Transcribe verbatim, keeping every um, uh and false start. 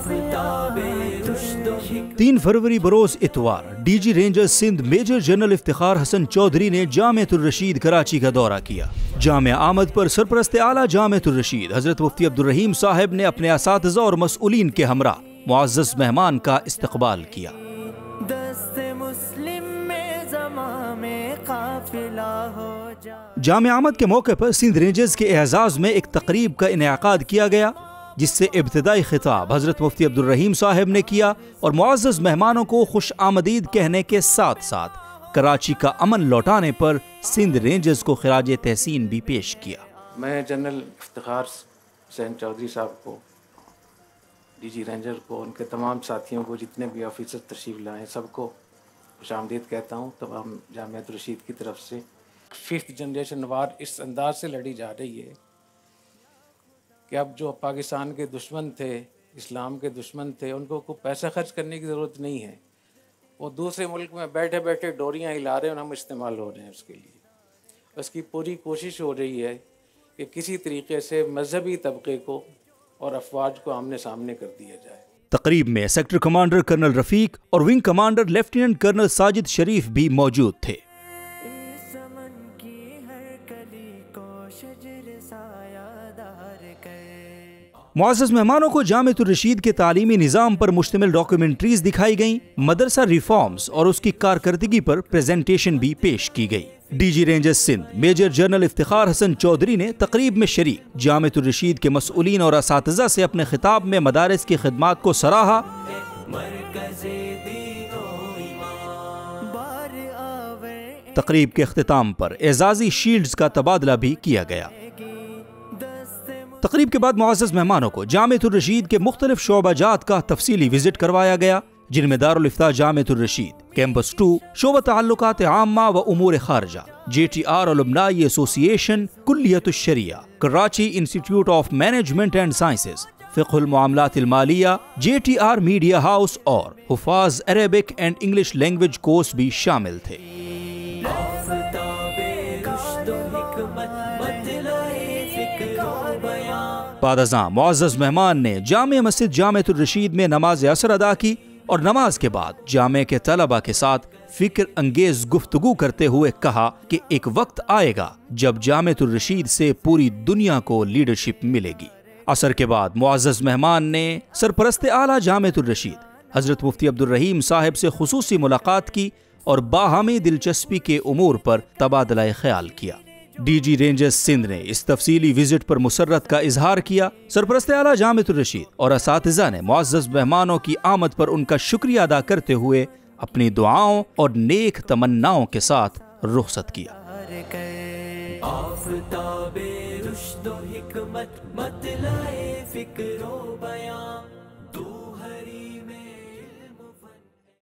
تین فروری بروز اتوار D G rangers Sindh major general Iftikhar Hassan Chaudhry نے جامعۃ الرشید کراچی کا دورہ کیا۔ جامع آمد پر سرپرست اعلیٰ جامعۃ الرشید حضرت مفتی عبدالرحیم صاحب نے اپنے اساتذہ اور مسئولین کے ہمراہ معزز مہمان کا استقبال کیا۔ جامع آمد کے موقع پر سندھ رینجرز کے اعزاز میں ایک تقریب کا انعقاد کیا گیا، جس سے ابتدائی خطاب حضرت مفتی عبدالرحیم صاحب نے کیا اور معزز مہمانوں کو خوش آمدید کہنے کے ساتھ ساتھ کراچی کا امن لوٹانے پر سندھ رینجرز کو خراج تحسین بھی پیش کیا۔ میں جنرل افتخار حسین چودھری صاحب کو، ڈی جی رینجر کو، ان کے تمام ساتھیوں کو، جتنے بھی آفیسر تشریف لائے سب کو خوش آمدید کہتا ہوں تمام جامعۃ الرشید کی طرف سے۔ ففتھ جنریشن وار اس انداز سے لڑی جا رہی ہے کہ اب جو پاکستان کے دشمن تھے، اسلام کے دشمن تھے، ان کو کوئی پیسہ خرچ کرنے کی ضرورت نہیں ہے، وہ دوسرے ملک میں بیٹھے بیٹھے ڈوریاں ہلا رہے ہیں اور ہم استعمال ہو رہے ہیں اس کے لیے۔ اس کی پوری کوشش ہو رہی ہے کہ کسی طریقے سے مذہبی طبقے کو اور افواج کو آمنے سامنے کر دیا جائے۔ تقریب میں سیکٹر کمانڈر کرنل رفیق اور wing commander lieutenant colonel Sajid Sharif بھی موجود تھے۔ معزز مہمانوں کو جامعۃ الرشید کے تعلیمی نظام پر مشتمل ڈاکیومنٹریز دکھائی گئیں، مدرسہ ریفارمز اور اس کی کارکردگی پر پریزنٹیشن بھی پیش کی گئی۔ D G rangers Sindh major general Iftikhar Hassan Chaudhry نے تقریب میں شریک جامعۃ الرشید کے مسئولین اور اساتذہ سے اپنے خطاب میں مدارس کی خدمات کو سراہا۔ تقریب کے اختتام پر اعزازی شیلڈز کا تبادلہ بھی کیا گیا۔ تقریب کے بعد معزز مہمانوں کو جامعۃ الرشید کے مختلف شعبہ جات کا تفصیلی وزٹ کروایا گیا، جن میں دارالفتاح جامعۃ الرشید، کیمپس ٹو، شعبہ تعلقات عامہ و امور خارجہ، جے T are alumni association, کلیت الشریعہ، Karachi institute of management and sciences, فقہ المعاملات المالیہ، J T R media house اور حفاظ Arabic and English language course بھی شامل تھے۔ بعد ازاں معزز مہمان نے جامع مسجد جامعۃ الرشید میں نماز عصر ادا کی اور نماز کے بعد جامع کے طلبہ کے ساتھ فکر انگیز گفتگو کرتے ہوئے کہا کہ ایک وقت آئے گا جب جامعۃ الرشید سے پوری دنیا کو لیڈرشپ ملے گی۔ عصر کے بعد معزز مہمان نے سرپرست اعلیٰ جامعۃ الرشید حضرت مفتی عبدالرحیم صاحب سے خصوصی ملاقات کی اور باہمی دلچسپی کے امور پر تبادلہ خیال کیا۔ ڈی جی رینجرز سندھ نے اس تفصیلی وزٹ پر مسرت کا اظہار کیا۔ سرپرست اعلیٰ جامعۃ الرشید اور اساتذہ نے معزز مہمانوں کی آمد پر ان کا شکریہ ادا کرتے ہوئے اپنی دعاؤں اور نیک تمناؤں کے ساتھ رخصت کیا۔ آفتاب رشد و حکمت مطلع فکر و بیان